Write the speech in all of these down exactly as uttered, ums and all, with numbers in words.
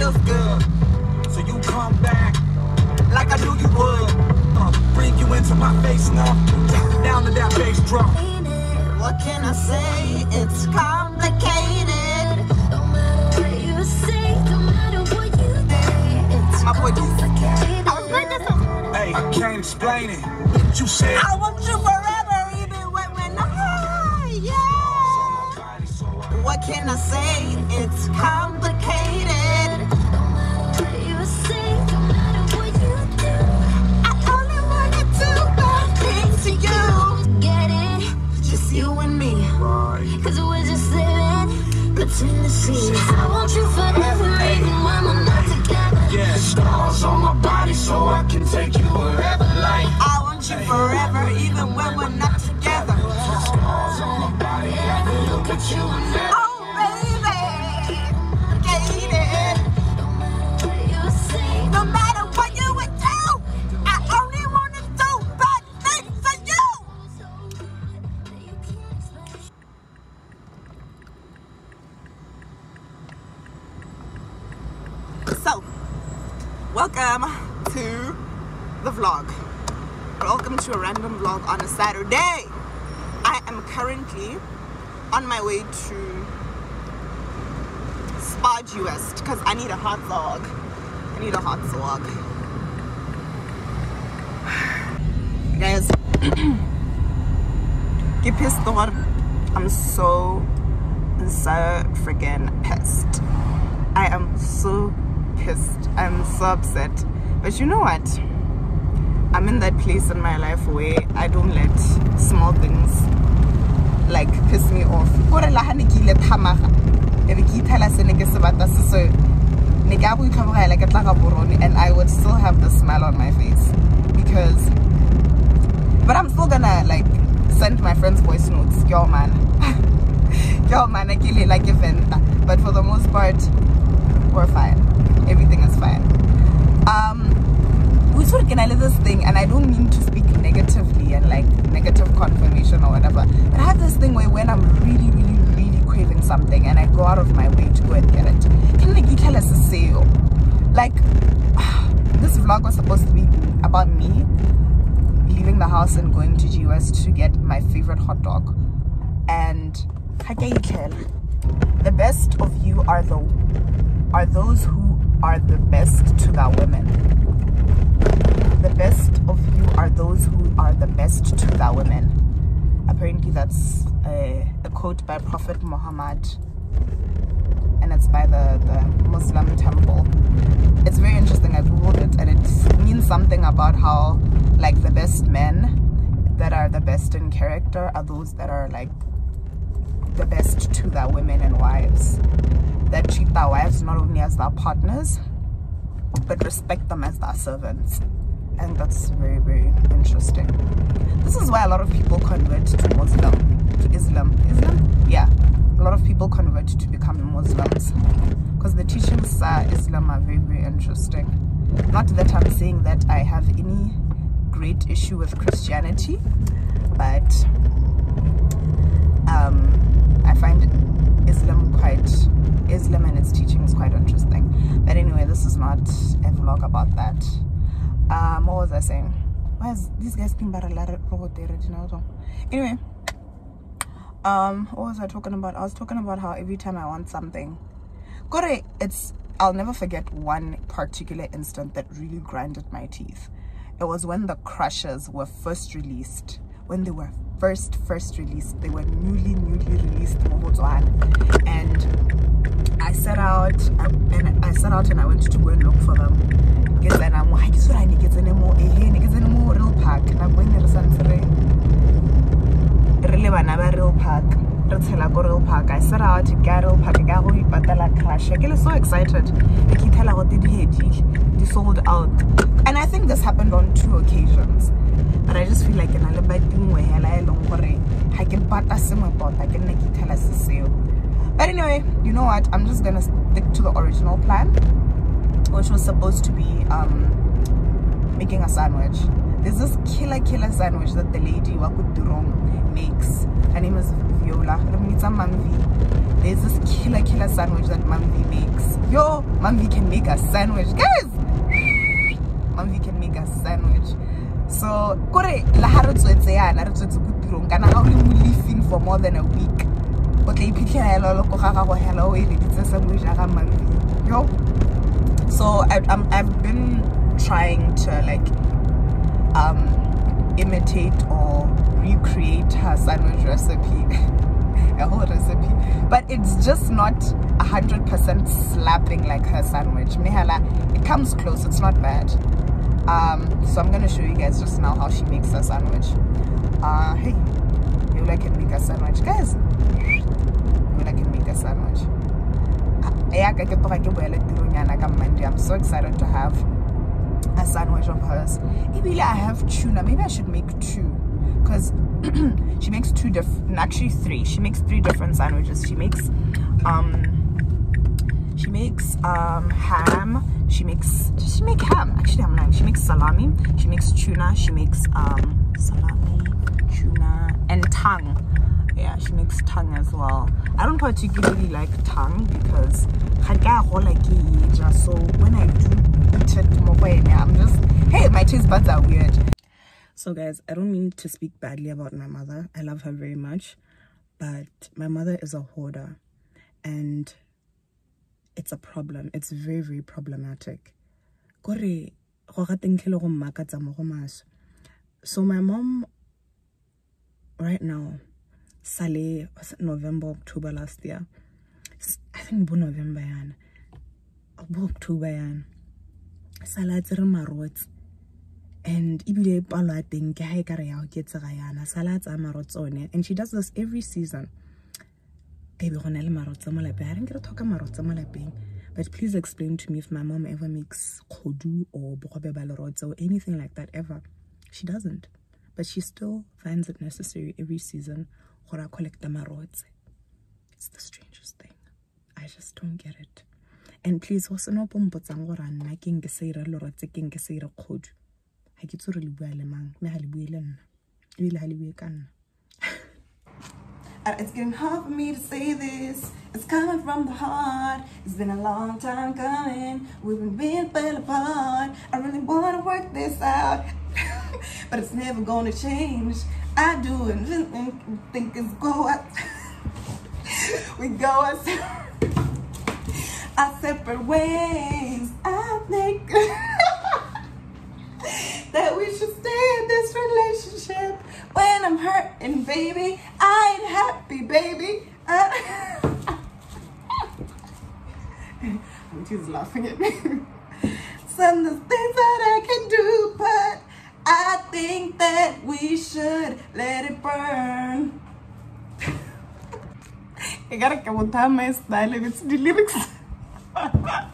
feels good. So you come back like I knew you would. Uh, bring you into my face now. Down to that bass drum. What can I say? It's complicated. No matter what you say, no matter what you do, it's My boy complicated. I was like this song. Hey, I can't explain it. What you said. I want you forever, even when we're not high. Yeah. What can I say? It's complicated. No matter what you say, no matter what you do, I only wanna do bad things to you. Get it? Just you and me. Cause we're just living between the seas. I want you forever, even when we're not together. Yeah, stars on my body so I can take you wherever. Like I want you forever, even when we're not together. stars on my body, I can look at you and never. Oh, baby, get it. No matter what you say, no matter what you would do, I only want to do bad things to you. So, welcome to the vlog. Welcome to a random vlog on a Saturday. I am currently on my way to Spa West because I need a hot dog. I need a hot dog. Guys, get pissed on. I'm so, so freaking pissed. I am so pissed. I'm so upset. But you know what? I'm in that place in my life where I don't let small things like piss me off. And I would still have the smile on my face because, but I'm still gonna like send my friends voice notes. Yo man, yo man, I kill it like a venta. But for the most part, we're fine. Everything is fine. Um, we sort of get out of this thing, and I don't mean to speak negatively and like negative confirmation or whatever. But I have this thing where when I'm really, really, really craving something, and I go out of my way to go and get it, can you tell us a sale? Like, this vlog was supposed to be about me leaving the house and going to G West to get my favorite hot dog. And the best of you are the are those who are the best to their women. The best of you are those who are the best to their women. Apparently that's a, a quote by Prophet Muhammad, and it's by the, the Muslim temple. It's very interesting. I googled it, and it means something about how like the best men that are the best in character are those that are like the best to their women and wives, that treat their wives not only as their partners but respect them as their servants. And that's very, very interesting. This is why a lot of people convert to Muslim, to Islam. Islam? Yeah. A lot of people convert to become Muslims because the teachings of Islam are very, very interesting. Not that I'm saying that I have any great issue with Christianity, but um, I find Islam quite, Islam and its teachings quite interesting. But anyway, this is not a vlog about that. Um, what was I saying? Why is these guys being better? Anyway, um, what was I talking about? I was talking about how every time I want something, Kore, it's, I'll never forget one particular instant that really grinded my teeth. It was when the Crushers were first released. When they were first, first released, they were newly, newly released. And I set out, and I set out and I went to go and look for them. Because then I'm like, so I need to get more, more real pack. And I'm going to really want real pack. Real pack. I set out to get real pack. I got really batala clash. I get so excited. I can tell what did he they sold out. And I think this happened on two occasions. But I just feel like an alibi thing where I long for it. I can part a similar pot. I can make it tell us the sale. But anyway, you know what? I'm just gonna stick to the original plan, which was supposed to be um making a sandwich. There's this killer killer sandwich that the lady Wakudurong makes. Her name is Viola. There's this killer killer sandwich that Mamvi makes. Yo, Mamvi can make a sandwich, guys. Mamvi can make a sandwich. So kore la harutswetse ya na rutswetse kutirong kana ha o le leafing for more than a week. O tla iphitlhela lo lo go gaga go hela o ile ditse sandwich ya ga Mamvi. Yo. So I I'm, I've been trying to like um imitate or recreate her sandwich recipe. A whole recipe, but it's just not a hundred percent slapping like her sandwich. Mihala, it comes close, it's not bad. Um so I'm gonna show you guys just now how she makes her sandwich. Uh hey, you like can make a sandwich, guys. You like can make a sandwich. I'm so excited to have a sandwich of hers. Maybe I have tuna, maybe I should make two, because she makes two different, actually three. She makes three different sandwiches. She makes, um, she makes um ham. She makes. Does she make ham? Actually, I'm lying. She makes salami. She makes tuna. She makes um salami, tuna, and tongue. Yeah, she makes tongue as well. I don't particularly like tongue because so when I do eat it, I'm just, hey, my taste buds are weird. So guys, I don't mean to speak badly about my mother. I love her very much, but my mother is a hoarder and it's a problem. It's very, very problematic. So my mom right now, Sale, was it November, October last year? I think bo November yan. Bo October yan. Sale tsere marots. And ibile palo teng ke ha e kare ya o ke tsega yana. Sale tsa marots one. And she does this every season. Baby gona le marots mo lapeng. I didn't get to talk marots mo lapeng. But please explain to me if my mom ever makes khodu or bogobe balorots or anything like that ever. She doesn't. But she still finds it necessary every season to collect the marots. It's the strangest thing. I just don't get it. And please also no pompotsang gore nna ke nke se ira lorotse ke nke se ira khodu. Ha ke tsore le bua le mang, me ha le bue le nna. Ebile ha le bue ka nna. It's getting hard for me to say this. It's coming from the heart. It's been a long time coming. We've been being fell apart. I really want to work this out. But it's never gonna change. I do and think it's go out. We go our, our separate ways. I think that we should stay in this relationship. When I'm hurting, baby, I ain't happy, baby. She's laughing at me. Some of the things that I can do, but I think that we should let it burn. I gotta come on time my style if it's the lyrics. I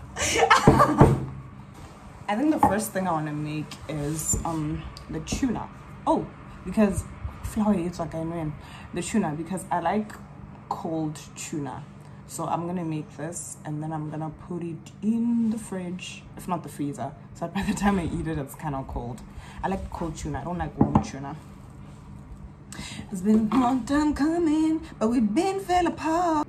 think the first thing I want to make is um the tuna. Oh, because flour is like I know the tuna because I like cold tuna. So I'm gonna make this and then I'm gonna put it in the fridge, if not the freezer, so that by the time I eat it, it's kind of cold. I like cold tuna, I don't like warm tuna. It's been a long time coming, but we've been fell apart.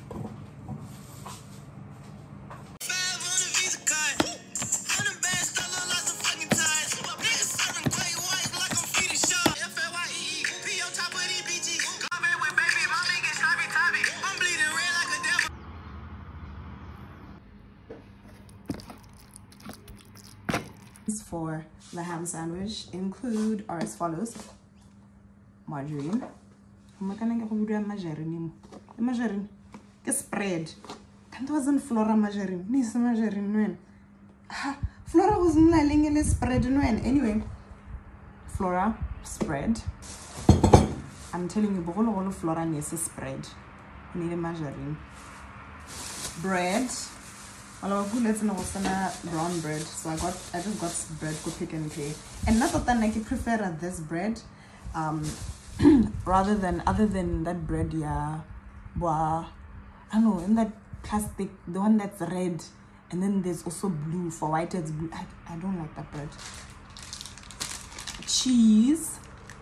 For the ham sandwich include are as follows: margarine. I'm not gonna get margarine. Margarine, get spread. That wasn't Flora margarine. This margarine when Flora was not letting spread when anyway. Flora spread. I'm telling you, all all Flora needs a spread. You need a margarine. Bread. Let's know brown bread. So I got I just got bread for Pick and Pay. And not that I prefer this bread um rather than other than that bread, yeah. But I don't know, in that plastic, the one that's red, and then there's also blue. For white it's blue. I, I don't like that bread. cheese,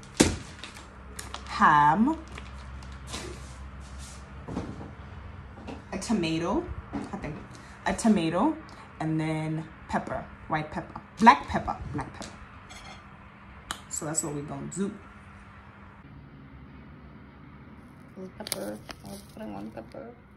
ham, a tomato, I think, a tomato, and then pepper, white pepper, black pepper, black pepper. So that's what we're gonna do. Pepper, I'm putting on pepper.